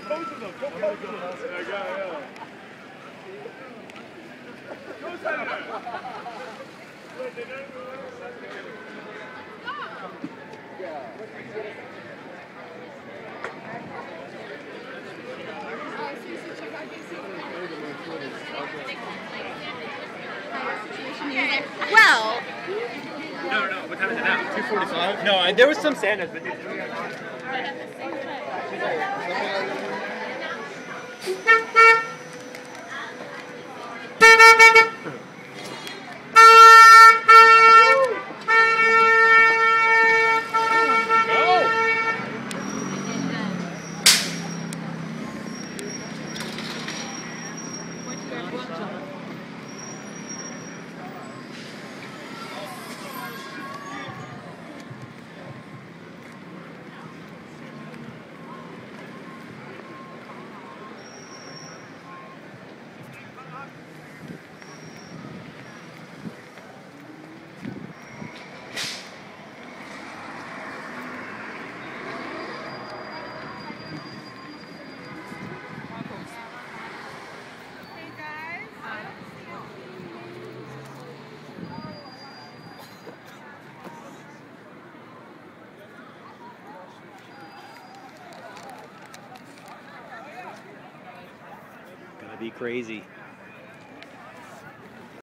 posing them. Go pose them. Yeah. Go Senator. Wait, they don't Well, no. What time is it now? 2:45. No, there was some Santas, but. Gonna be crazy.